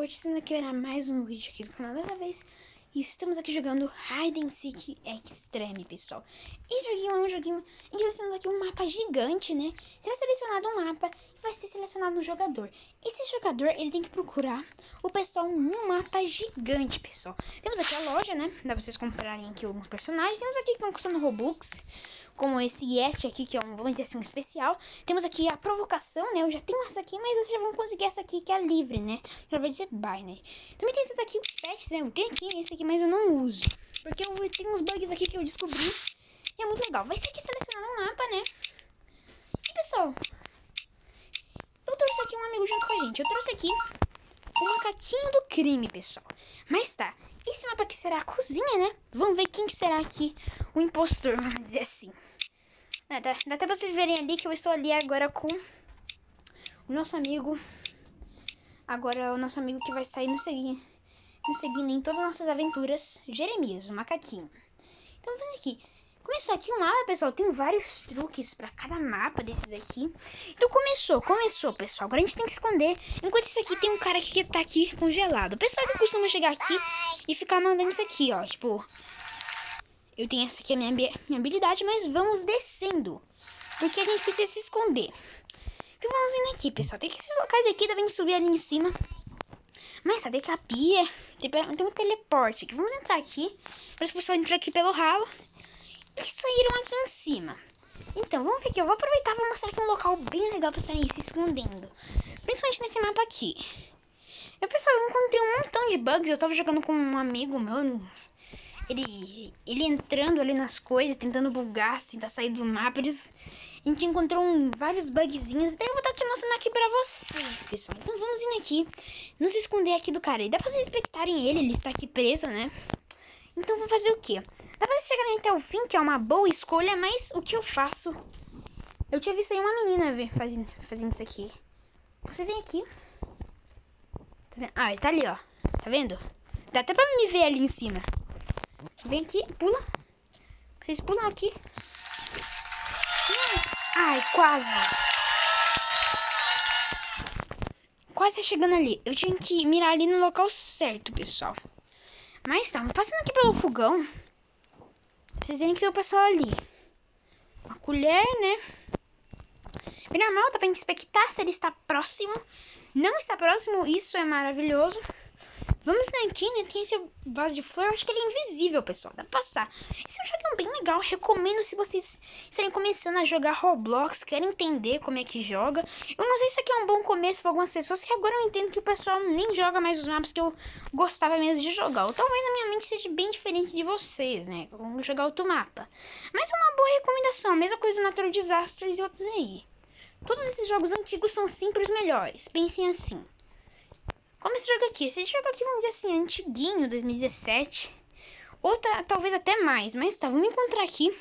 hoje estamos aqui para mais um vídeo aqui do canal. Dessa vez estamos aqui jogando Hide and Seek Extreme, pessoal. Esse joguinho é um joguinho em que nós temos aqui um mapa gigante, né? Será selecionado um mapa e vai ser selecionado um jogador. Esse jogador, ele tem que procurar o pessoal num mapa gigante, pessoal. Temos aqui a loja, né? Dá pra vocês comprarem aqui alguns personagens. Temos aqui que estão custando Robux, como esse Yeti aqui, que é um, vamos dizer assim, um especial. Temos aqui a provocação, né? Eu já tenho essa aqui, mas vocês já vão conseguir essa aqui, que é livre, né? Já vai dizer buy, né? Também tem esses aqui, os pets, né? Eu tenho aqui esse aqui, mas eu não uso, porque eu tenho uns bugs aqui que eu descobri e é muito legal. Vai ser aqui selecionar um mapa, né? E, pessoal, eu trouxe aqui um amigo junto com a gente. Eu trouxe aqui o macaquinho do crime, pessoal. Mas tá, esse mapa aqui será a cozinha, né? Vamos ver quem que será aqui o impostor, vamos dizer assim. Dá até pra vocês verem ali que eu estou ali agora com o nosso amigo. Agora o nosso amigo que vai estar aí nos seguindo em todas as nossas aventuras, Jeremias, o macaquinho. Então vamos aqui. Começou aqui o mapa, pessoal. Tem vários truques pra cada mapa desse daqui. Então começou, pessoal. Agora a gente tem que esconder. Enquanto isso aqui tem um cara aqui que tá aqui congelado. O pessoal que costuma chegar aqui e ficar mandando isso aqui, ó. Tipo, eu tenho essa aqui, a minha habilidade, mas vamos descendo, porque a gente precisa se esconder. Então vamos indo aqui, pessoal. Tem que esses locais aqui, devem subir ali em cima. Mas tá, tem que a pia, tem um teleporte aqui. Vamos entrar aqui. Para o pessoal entrar aqui pelo ralo e saíram aqui em cima. Então, vamos ver aqui. Eu vou aproveitar e vou mostrar aqui um local bem legal para estarem se escondendo. Principalmente nesse mapa aqui. Pessoal, eu encontrei um montão de bugs. Eu tava jogando com um amigo meu. Ele entrando ali nas coisas, tentando bugar, tentar sair do mapa. A gente encontrou vários bugzinhos. Daí eu vou estar aqui mostrando aqui pra vocês, pessoal. Então vamos indo aqui, nos esconder aqui do cara. E dá pra vocês expectarem ele está aqui preso, né? Então vou fazer o quê? Dá pra vocês chegarem até o fim, que é uma boa escolha. Mas o que eu faço? Eu tinha visto aí uma menina fazendo isso aqui. Você vem aqui. Tá vendo? Ah, ele tá ali, ó. Tá vendo? Dá até pra me ver ali em cima. Vem aqui, pula. Vocês pulam aqui. Ai, quase. Quase chegando ali. Eu tinha que mirar ali no local certo, pessoal. Mas tá, passando aqui pelo fogão. Vocês verem que tem o pessoal ali. Uma colher, né? Bem normal, dá pra inspectar se ele está próximo. Não está próximo, isso é maravilhoso. Vamos aqui, né? Tem esse vaso de flor. Eu acho que ele é invisível, pessoal. Dá pra passar. Esse é um jogo bem legal. Recomendo se vocês estarem começando a jogar Roblox, querem entender como é que joga. Eu não sei se isso aqui é um bom começo para algumas pessoas, que agora eu entendo que o pessoal nem joga mais os mapas que eu gostava mesmo de jogar. Ou talvez na minha mente seja bem diferente de vocês, né? Vamos jogar outro mapa. Mas é uma boa recomendação. Mesma coisa do Natural Disasters e outros aí. Todos esses jogos antigos são sempre os melhores. Pensem assim. Como esse jogo aqui? Esse jogo aqui, vamos dizer assim, antiguinho, 2017. Ou talvez até mais. Mas tá, vamos encontrar aqui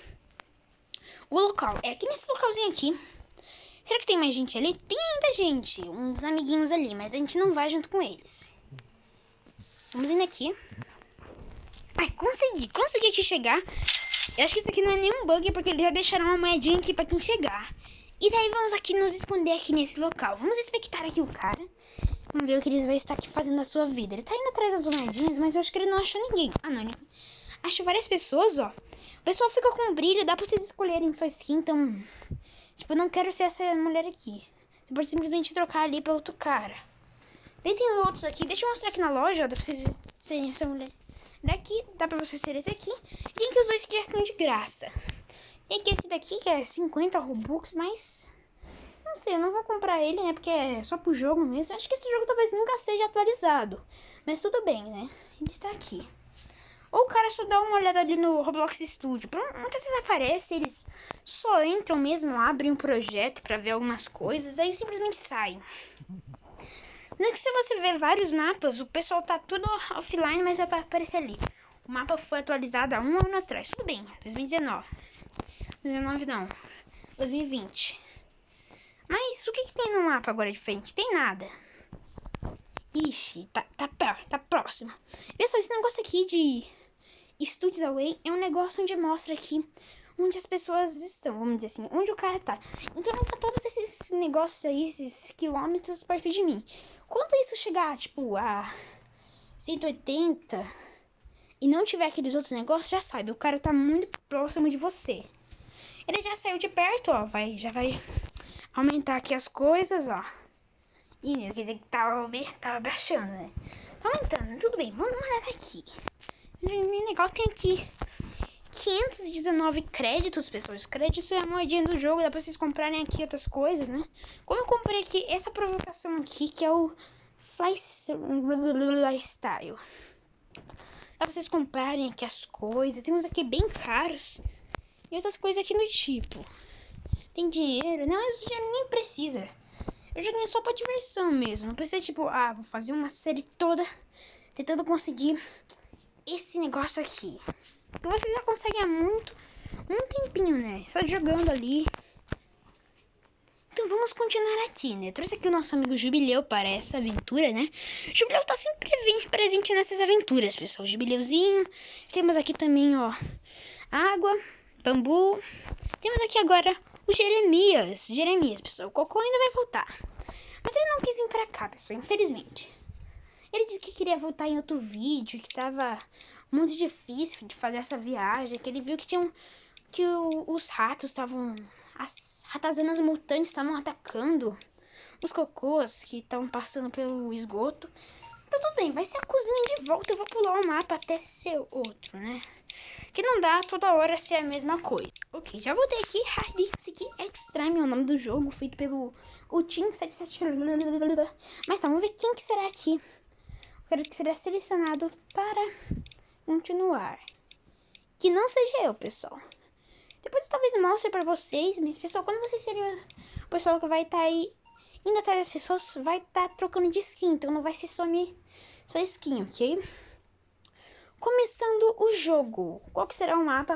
o local. É aqui nesse localzinho aqui. Será que tem mais gente ali? Tem ainda gente. Uns amiguinhos ali, mas a gente não vai junto com eles. Vamos indo aqui. Ai, consegui aqui chegar. Eu acho que isso aqui não é nenhum bug, porque eles já deixaram uma moedinha aqui pra quem chegar. E daí vamos aqui nos esconder aqui nesse local. Vamos expectar aqui o cara. Vamos ver o que eles vão estar aqui fazendo na sua vida. Ele tá indo atrás das moedinhas, mas eu acho que ele não achou ninguém. Ah, não. Ele acha várias pessoas, ó. O pessoal fica com brilho. Dá pra vocês escolherem sua skin, então... Tipo, eu não quero ser essa mulher aqui. Você pode simplesmente trocar ali pra outro cara. Daí tem outros aqui. Deixa eu mostrar aqui na loja, ó. Dá pra vocês serem essa mulher. Daqui, dá pra você ser esse aqui. E tem aqui os dois que já estão de graça. Tem aqui esse daqui, que é 50 Robux, mas... Não sei, eu não vou comprar ele, né? Porque é só pro jogo mesmo. Acho que esse jogo talvez nunca seja atualizado. Mas tudo bem, né? Ele está aqui. Ou o cara só dá uma olhada ali no Roblox Studio. Muitas vezes aparece, eles só entram mesmo, abrem um projeto pra ver algumas coisas. Aí simplesmente saem. Não é que se você ver vários mapas, o pessoal tá tudo offline, mas vai aparecer ali. O mapa foi atualizado há um ano atrás. Tudo bem, 2019. 2019 não. 2020. Mas o que tem no mapa agora de frente? Tem nada. Ixi, tá próximo. Pessoal, esse negócio aqui de Studios Away é um negócio onde mostra aqui onde as pessoas estão, vamos dizer assim, onde o cara tá. Então vai tá todos esses negócios aí, esses quilômetros perto de mim. Quando isso chegar, tipo, a 180 e não tiver aqueles outros negócios, já sabe, o cara tá muito próximo de você. Ele já saiu de perto, ó, já vai aumentar aqui as coisas, ó. Ih, quer dizer que tava baixando, né? Tá aumentando, tudo bem, vamos olhar aqui. O legal tem aqui 519 créditos, pessoal. Os créditos é a moedinha do jogo, dá pra vocês comprarem aqui outras coisas, né? Como eu comprei aqui essa provocação aqui, que é o Flystyle. Dá pra vocês comprarem aqui as coisas. Tem uns aqui bem caros. E outras coisas aqui no tipo. Tem dinheiro, não, mas o dinheiro nem precisa. Eu joguei só pra diversão mesmo. Não precisa, tipo, vou fazer uma série toda tentando conseguir esse negócio aqui. Que você já consegue há um tempinho, né? Só jogando ali. Então vamos continuar aqui, né? Eu trouxe aqui o nosso amigo Jubileu para essa aventura, né? O Jubileu tá sempre presente nessas aventuras, pessoal. Jubileuzinho. Temos aqui também, ó, água, bambu. Temos aqui agora o Jeremias. Pessoal. O Cocô ainda vai voltar. Mas ele não quis vir pra cá, pessoal, infelizmente. Ele disse que queria voltar em outro vídeo, que tava muito difícil de fazer essa viagem, que ele viu que os ratos estavam... As ratazanas mutantes estavam atacando os cocôs que estavam passando pelo esgoto. Então tudo bem, vai ser a cozinha de volta. Eu vou pular o mapa até ser outro, né? Que não dá toda hora ser a mesma coisa. Ok, já voltei aqui. Esse aqui é Extreme, é o nome do jogo, feito pelo Team 77. Mas tá, vamos ver quem que será aqui. Eu quero que será selecionado para continuar. Que não seja eu, pessoal. Depois eu talvez mostre pra vocês, mas pessoal, quando vocês serem o pessoal que vai estar aí indo atrás das pessoas, vai estar trocando de skin. Então não vai ser só skin, ok? Começando o jogo. Qual que será o mapa?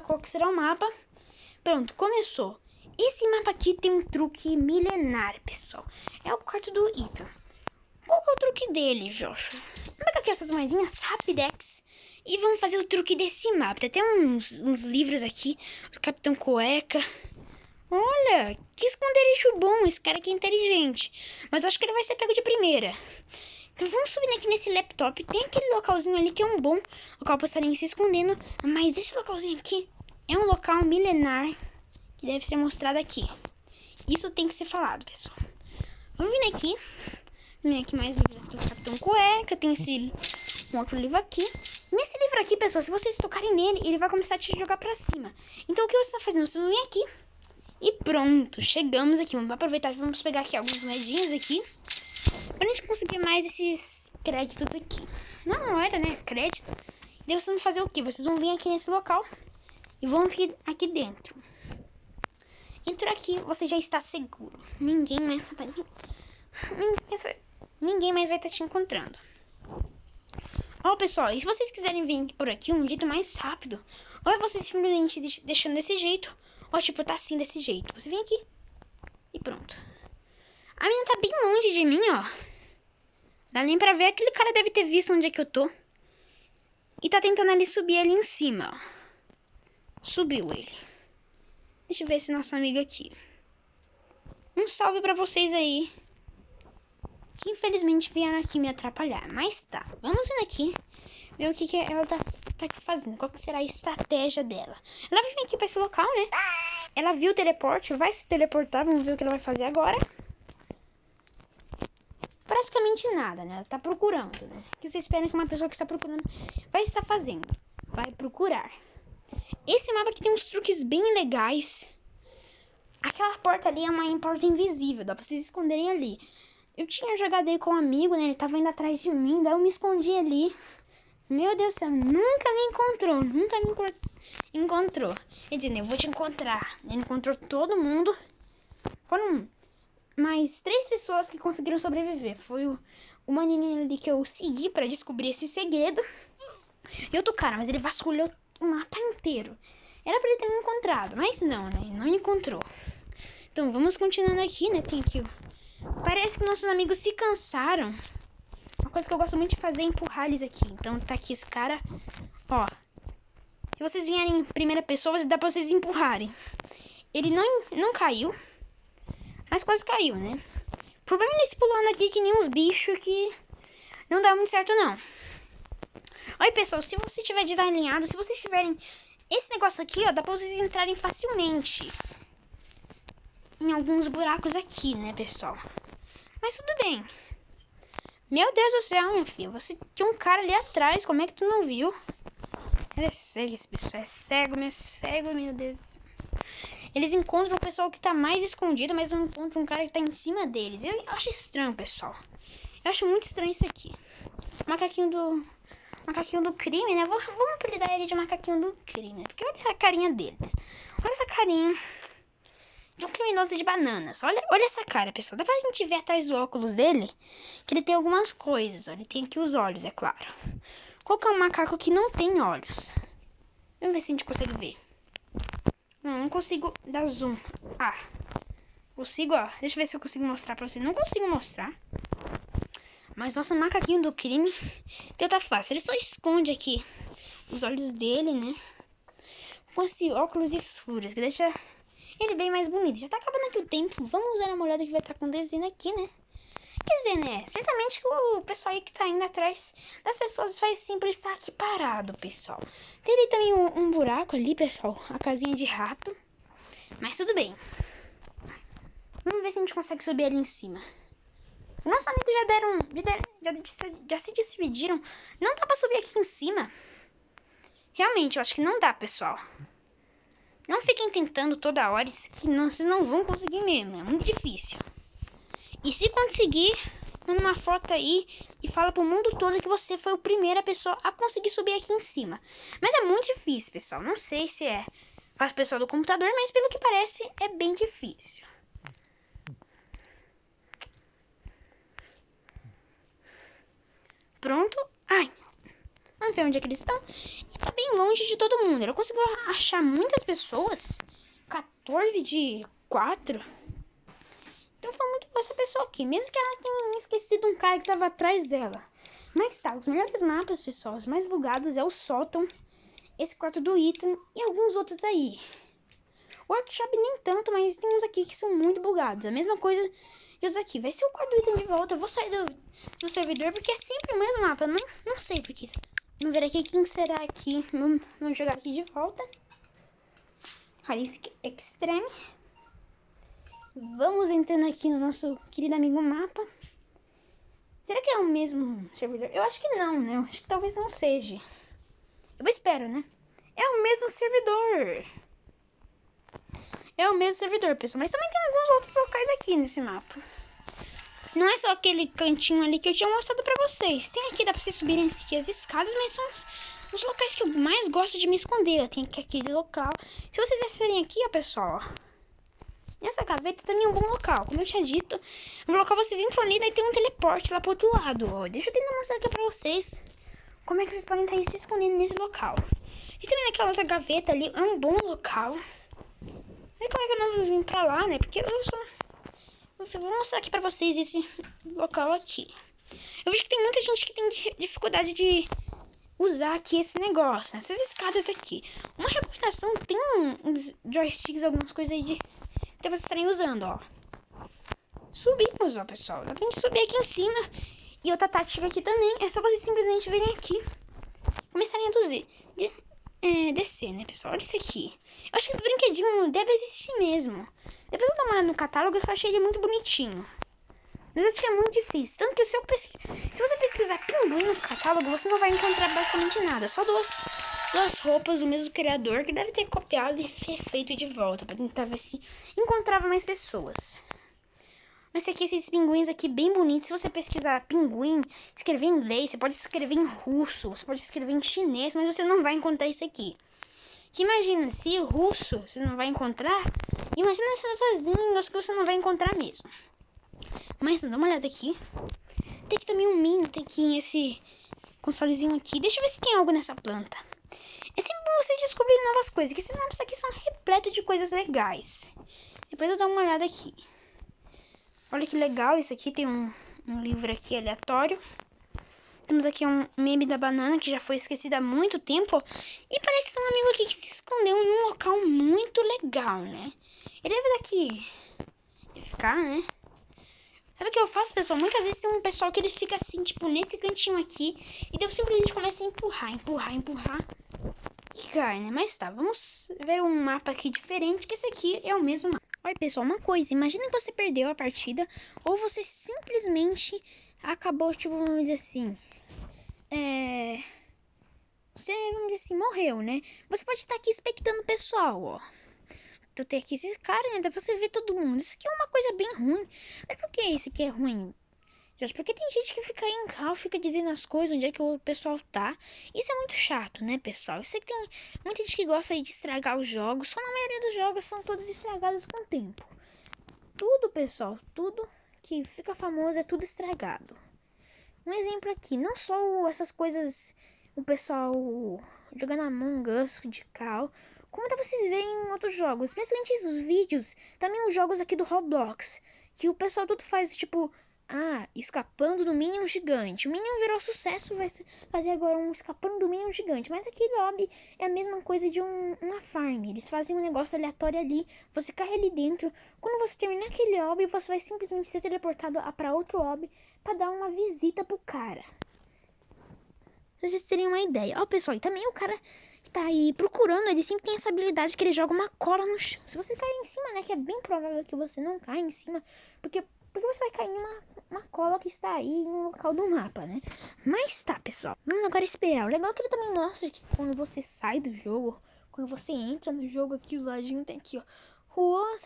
Pronto, começou. Esse mapa aqui tem um truque milenar, pessoal. É o quarto do Ethan. Qual que é o truque dele, Joshua? Pega aqui essas moedinhas Rapidex e vamos fazer o truque desse mapa. Tem até uns livros aqui. O Capitão Cueca. Olha, que esconderijo bom. Esse cara aqui é inteligente. Mas eu acho que ele vai ser pego de primeira. Então vamos subir aqui nesse laptop. Tem aquele localzinho ali que é um bom local para estarem se escondendo. Mas esse localzinho aqui é um local milenar que deve ser mostrado aqui. Isso tem que ser falado, pessoal. Vamos vir aqui. Vem aqui mais livros aqui do Capitão Cueca. Tem um outro livro aqui. Nesse livro aqui, pessoal, se vocês tocarem nele, ele vai começar a te jogar pra cima. Então o que você tá fazendo? Você vem aqui. E pronto, chegamos aqui. Vamos aproveitar e vamos pegar aqui algumas moedinhas aqui. Pra gente conseguir mais esses créditos aqui. Não é moeda, né? Crédito. E daí vocês vão fazer o quê? Vocês vão vir aqui nesse local. E vão vir aqui dentro. Entrou aqui, você já está seguro. Ninguém mais vai estar te encontrando. Ó, pessoal, e se vocês quiserem vir por aqui um jeito mais rápido, ou é vocês simplesmente deixando desse jeito, ou tipo, tá assim desse jeito. Você vem aqui e pronto. A menina tá bem longe de mim, ó. Dá nem pra ver. Aquele cara deve ter visto onde é que eu tô. E tá tentando ali subir ali em cima, ó. Subiu ele. Deixa eu ver esse nosso amigo aqui. Um salve pra vocês aí, que infelizmente vieram aqui me atrapalhar. Mas tá, vamos vir aqui ver o que ela tá fazendo. Qual que será a estratégia dela? Ela vai vir aqui pra esse local, né? Ela viu o teleporte, vai se teleportar. Vamos ver o que ela vai fazer agora. Praticamente nada, né? Ela tá procurando, né? O que você espera que uma pessoa que está procurando vai estar fazendo? Vai procurar. Esse mapa aqui tem uns truques bem legais. Aquela porta ali é uma porta invisível, dá pra vocês esconderem ali. Eu tinha jogado aí com um amigo, né? Ele tava indo atrás de mim, daí eu me escondi ali. Meu Deus do céu, nunca me encontrou. Quer dizer, eu vou te encontrar. Ele encontrou todo mundo. Foram mais 3 pessoas que conseguiram sobreviver. Foi o menininho ali que eu segui pra descobrir esse segredo. E outro cara, mas ele vasculhou o mapa inteiro. Era pra ele ter me encontrado, mas não, né? Ele não me encontrou. Então, vamos continuando aqui, né? Tem aqui... Parece que nossos amigos se cansaram. Uma coisa que eu gosto muito de fazer é empurrar eles aqui. Então, tá aqui esse cara. Ó. Se vocês vierem em primeira pessoa, dá pra vocês empurrarem. Ele não caiu, mas quase caiu, né? O problema é esse pulando aqui que nem uns bichos que não dá muito certo, não. Olha, pessoal, se você estiver desalinhado, se vocês tiverem esse negócio aqui, ó, dá pra vocês entrarem facilmente em alguns buracos aqui, né, pessoal? Mas tudo bem. Meu Deus do céu, minha filha, você tinha um cara ali atrás, como é que tu não viu? Ele é cego, esse pessoal é cego, meu Deus. Eles encontram o pessoal que tá mais escondido, mas não encontram um cara que tá em cima deles. Eu acho estranho, pessoal. Eu acho muito estranho isso aqui. Macaquinho do crime, né? Vamos apelidar ele de macaquinho do crime, porque olha a carinha dele. Olha essa carinha de um criminoso de bananas. Olha essa cara, pessoal. Dá pra gente ver atrás do óculos dele que ele tem algumas coisas. Ele tem aqui os olhos, é claro. Qual que é um macaco que não tem olhos? Vamos ver se a gente consegue ver. Não consigo dar zoom. Ah, consigo, ó. Deixa eu ver se eu consigo mostrar pra você. Não consigo mostrar. Mas nosso macaquinho do crime então tá fácil. Ele só esconde aqui os olhos dele, né? Com esse óculos escuros, que deixa ele bem mais bonito. Já tá acabando aqui o tempo. Vamos dar uma olhada que vai estar acontecendo aqui, né? Quer dizer, né? Certamente que o pessoal aí que tá indo atrás das pessoas faz sempre estar aqui parado, pessoal. Tem ali também um buraco ali, pessoal. A casinha de rato. Mas tudo bem. Vamos ver se a gente consegue subir ali em cima. Nossos amigos já se despediram. Não dá pra subir aqui em cima. Realmente, eu acho que não dá, pessoal. Não fiquem tentando toda hora, isso que vocês não vão conseguir mesmo. É muito difícil. E se conseguir, manda uma foto aí e fala pro mundo todo que você foi a primeira pessoa a conseguir subir aqui em cima. Mas é muito difícil, pessoal. Não sei se é para as pessoas do computador, mas pelo que parece é bem difícil. Pronto. Ai, vamos ver onde é que eles estão. E tá bem longe de todo mundo. Eu consigo achar muitas pessoas. 14 de 4. Então foi muito boa essa pessoa aqui. Mesmo que ela tenha esquecido um cara que tava atrás dela. Mas tá, os melhores mapas, pessoal, os mais bugados é o sótão, esse quarto do Ethan e alguns outros aí. O workshop nem tanto, mas tem uns aqui que são muito bugados. A mesma coisa de outros aqui. Vai ser o quarto do Ethan de volta. Eu vou sair do servidor porque é sempre o mesmo mapa. Eu não sei porque. Vamos ver aqui quem será aqui. Vamos jogar aqui de volta. Harding Extreme. Vamos entrando aqui no nosso querido amigo mapa. Será que é o mesmo servidor? Eu acho que não, né? Eu acho que talvez não seja. Eu espero, né? É o mesmo servidor. É o mesmo servidor, pessoal. Mas também tem alguns outros locais aqui nesse mapa. Não é só aquele cantinho ali que eu tinha mostrado pra vocês. Tem aqui, dá pra vocês subirem aqui as escadas, mas são os locais que eu mais gosto de me esconder. Tem aqui aquele local. Se vocês descerem aqui, ó, pessoal, nessa gaveta também é um bom local. Como eu tinha dito, no local vocês entram ali e tem um teleporte lá pro outro lado. Ó. Deixa eu tentar mostrar aqui pra vocês como é que vocês podem estar aí se escondendo nesse local. E também naquela outra gaveta ali é um bom local. É claro que eu não vim pra lá, né? Porque eu vou mostrar aqui pra vocês esse local aqui. Eu vejo que tem muita gente que tem dificuldade de usar aqui esse negócio, essas escadas aqui. Uma recomendação, tem uns joysticks, algumas coisas aí que vocês estarem usando, ó. Subimos, ó, pessoal. Dá pra gente subir aqui em cima. E outra tática aqui também é só vocês simplesmente virem aqui, começarem a descer, né, pessoal? Olha isso aqui. Eu acho que esse brinquedinho deve existir mesmo. Depois eu vou dar uma olhada no catálogo, eu achei ele muito bonitinho. Mas eu acho que é muito difícil. Tanto que se você pesquisar pinguim no catálogo, você não vai encontrar basicamente nada. Só duas roupas do mesmo criador que deve ter copiado e feito de volta. Pra tentar ver se encontrava mais pessoas. Mas tem aqui esses pinguins aqui bem bonitos. Se você pesquisar pinguim, escrever em inglês, você pode escrever em russo, você pode escrever em chinês, mas você não vai encontrar isso aqui. Que imagina, se o russo você não vai encontrar, imagina essas línguas que você não vai encontrar mesmo. Mas dá uma olhada aqui. Tem aqui também um mini, tem aqui esse consolezinho aqui. Deixa eu ver se tem algo nessa planta. É sempre bom você descobrir novas coisas, que esses mapas aqui são repletos de coisas legais. Depois eu dou uma olhada aqui. Olha que legal, isso aqui tem um livro aqui aleatório. Temos aqui um meme da banana que já foi esquecido há muito tempo. E parece que tem um amigo aqui que se escondeu em um local muito legal, né? Ele deve daqui ficar, né? Sabe o que eu faço, pessoal? Muitas vezes tem um pessoal que ele fica assim, tipo, nesse cantinho aqui. E daí eu simplesmente começa a empurrar. E cai, né? Mas tá, vamos ver um mapa aqui diferente, que esse aqui é o mesmo mapa. Olha, pessoal, uma coisa. Imagina que você perdeu a partida. Ou você simplesmente acabou, tipo, vamos dizer assim... Você, vamos dizer assim, morreu, né? Você pode estar aqui expectando o pessoal, ó. Tu tem aqui esses caras, né? Dá pra você ver todo mundo. Isso aqui é uma coisa bem ruim. Mas por que isso aqui é ruim? Porque tem gente que fica aí em cal, fica dizendo as coisas, onde é que o pessoal tá. Isso é muito chato, né, pessoal? Eu sei que tem muita gente que gosta aí de estragar os jogos. Só na maioria dos jogos são todos estragados com o tempo. Tudo, pessoal, tudo que fica famoso é tudo estragado. Um exemplo aqui, não só essas coisas, o pessoal jogando Among Us de cal, como dá vocês verem em outros jogos, especialmente os vídeos, também os jogos aqui do Roblox, que o pessoal tudo faz tipo, escapando do Minion gigante. O Minion virou sucesso, vai fazer agora um escapando do Minion gigante, mas aquele lobby é a mesma coisa de uma farm. Eles fazem um negócio aleatório ali, você cai ali dentro, quando você terminar aquele lobby, você vai simplesmente ser teleportado para outro lobby para dar uma visita pro cara. Pra vocês terem uma ideia. Ó, pessoal, e também o cara que tá aí procurando, ele sempre tem essa habilidade que ele joga uma cola no chão. Se você cair em cima, né, que é bem provável que você não caia em cima, porque você vai cair em uma cola que está aí no local do mapa, né? Mas tá, pessoal, vamos agora esperar. O legal é que ele também mostra que quando você sai do jogo, quando você entra no jogo, aqui do ladinho tem aqui, ó, Juan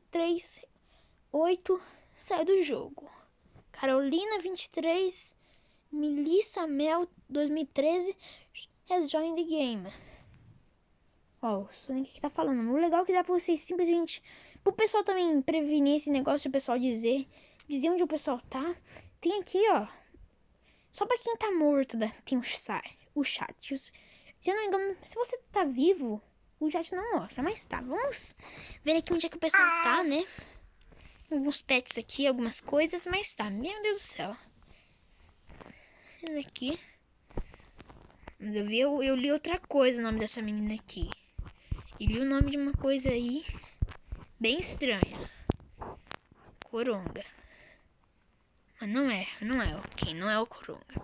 738 sai do jogo. Carolina 23, Melissa Mel 2013 has joined the game. Ó, o Sonic que tá falando. O legal é que dá pra vocês simplesmente, pro pessoal também prevenir esse negócio de o pessoal dizer onde o pessoal tá. Tem aqui, ó, só pra quem tá morto, tem o chat. Se eu não me engano, se você tá vivo, o chat não mostra. Mas tá, vamos ver aqui onde é que o pessoal tá, né? Alguns pets aqui, algumas coisas, mas tá, meu Deus do céu. Essa aqui. Eu li outra coisa, o nome dessa menina aqui. E li o nome de uma coisa aí bem estranha. Coronga. Mas não é ok, não é o Coronga.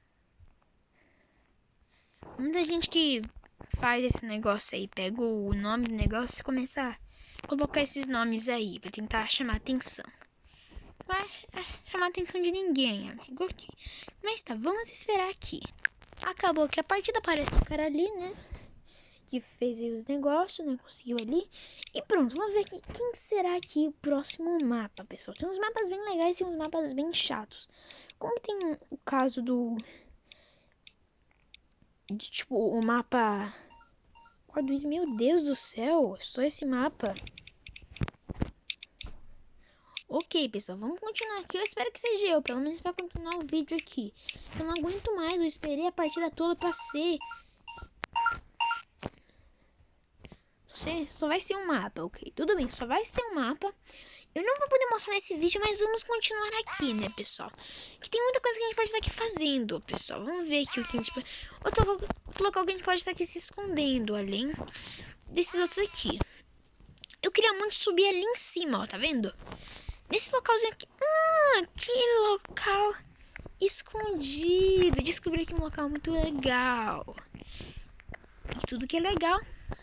Muita gente que faz esse negócio aí, pega o nome do negócio e começa a colocar esses nomes aí pra tentar chamar atenção. Vai chamar a atenção de ninguém, amigo. Okay. Mas tá, vamos esperar aqui. Acabou que a partida aparece o cara ali, né? Que fez aí os negócios, né? Conseguiu ali. E pronto, vamos ver aqui quem será aqui o próximo mapa, pessoal. Tem uns mapas bem legais e uns mapas bem chatos. Como tem o caso tipo, o mapa... Meu Deus do céu, só esse mapa. Ok, pessoal, vamos continuar aqui. Eu espero que seja eu, pelo menos pra continuar o vídeo aqui. Eu não aguento mais, eu esperei a partida toda pra ser... Só vai ser um mapa, ok? Tudo bem, só vai ser um mapa. Eu não vou poder mostrar nesse vídeo, mas vamos continuar aqui, né, pessoal? Que tem muita coisa que a gente pode estar aqui fazendo, pessoal. Vamos ver aqui o que a gente pode... Outro local que a gente pode estar aqui se escondendo, além desses outros aqui. Eu queria muito subir ali em cima, ó, tá vendo? Nesse localzinho aqui. Que local escondido. Descobri aqui um local muito legal. E tudo que é legal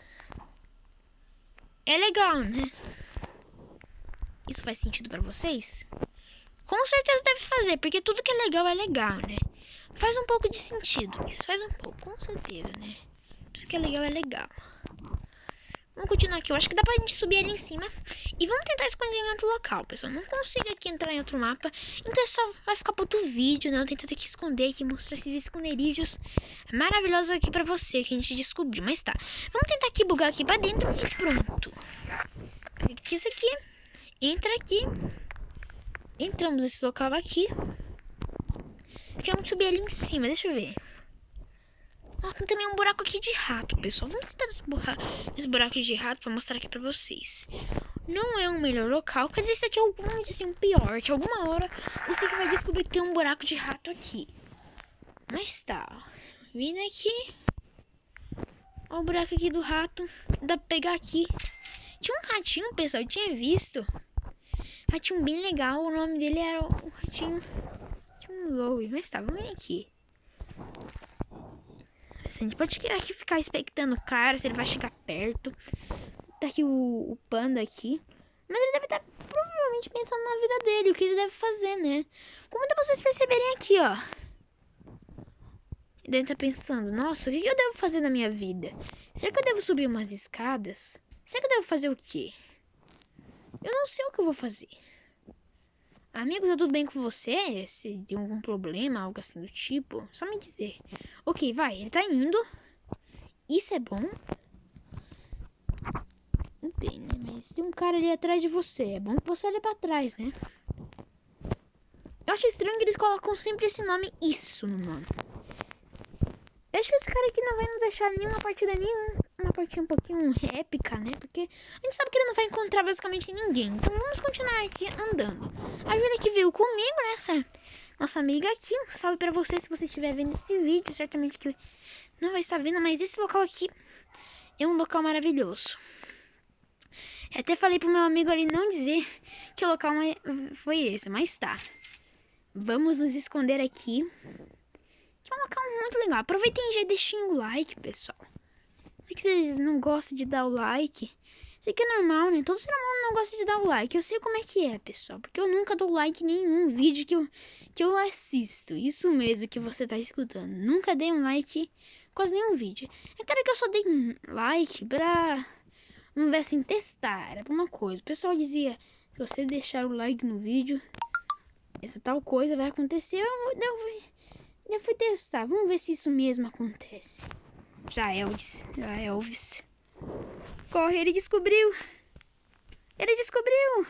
é legal, né? Isso faz sentido pra vocês? Com certeza deve fazer, porque tudo que é legal, né? Faz um pouco de sentido. Isso faz um pouco, com certeza, né? Tudo que é legal. Vamos continuar aqui. Eu acho que dá pra gente subir ali em cima. E vamos tentar esconder em outro local, pessoal. Não consigo aqui entrar em outro mapa. Então só vai ficar pro outro vídeo, né? Eu tentando aqui esconder, aqui mostrar esses esconderijos maravilhosos aqui pra você, que a gente descobriu. Mas tá. Vamos tentar aqui bugar aqui pra dentro e pronto. Pega isso aqui. Entra aqui. Entramos nesse local aqui. Queremos subir ali em cima. Deixa eu ver. Tem também um buraco aqui de rato, pessoal. Vamos tentar esse buraco de rato pra mostrar aqui pra vocês. Não é o melhor local. Quer dizer, isso aqui é o pior. Que alguma hora você que vai descobrir que tem um buraco de rato aqui. Mas tá, ó. Vindo aqui. Ó o buraco aqui do rato. Dá pra pegar aqui. Tinha um ratinho, pessoal, eu tinha visto. Ratinho bem legal. O nome dele era o ratinho. Tinha um Louie. Mas tá, vamos vir aqui. A gente pode aqui ficar expectando o cara, se ele vai chegar perto. Tá aqui o panda aqui. Mas ele deve estar provavelmente pensando na vida dele, o que ele deve fazer, né? Como dá pra vocês perceberem aqui, ó. Ele deve estar pensando, nossa, o que eu devo fazer na minha vida? Será que eu devo subir umas escadas? Será que eu devo fazer o quê? Eu não sei o que eu vou fazer. Amigo, tá tudo bem com você? Se tem algum problema, algo assim do tipo, só me dizer. Ok, vai, ele tá indo. Isso é bom. Bem, né? Mas tem um cara ali atrás de você. É bom que você olhe pra trás, né? Eu acho estranho que eles colocam sempre esse nome Isso no nome. Eu acho que esse cara aqui não vai nos deixar nenhuma partida, uma partida um pouquinho épica, né? Porque a gente sabe que ele não vai encontrar basicamente ninguém. Então vamos continuar aqui andando. A Júlia que veio comigo, né? Essa nossa amiga aqui. Um salve pra você se você estiver vendo esse vídeo. Certamente que não vai estar vendo, mas esse local aqui é um local maravilhoso. Eu até falei pro meu amigo ali não dizer que o local foi esse, mas tá. Vamos nos esconder aqui. Que é um local muito legal. Aproveitem e já deixem o like, pessoal. Sei que vocês não gostam de dar o like. Sei que é normal, né? Todo ser humano não gosta de dar o like. Eu sei como é que é, pessoal. Porque eu nunca dou like em nenhum vídeo que eu assisto. Isso mesmo que você tá escutando. Nunca dei um like em quase nenhum vídeo. É claro que eu só dei um like pra... Vamos ver assim, testar. Era pra uma coisa. O pessoal dizia, se você deixar o like no vídeo, essa tal coisa vai acontecer. Eu fui testar. Vamos ver se isso mesmo acontece. Já Elvis. Corre, ele descobriu. Ele descobriu.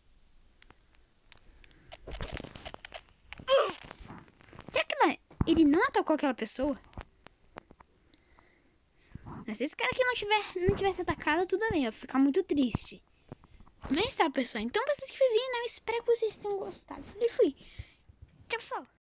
Será que ele não atacou aquela pessoa? Mas se esse cara aqui não tivesse atacado, tudo bem. Eu ia ficar muito triste. Mas tá, pessoal. Então, pra vocês que viram, eu espero que vocês tenham gostado. E fui. Tchau, pessoal.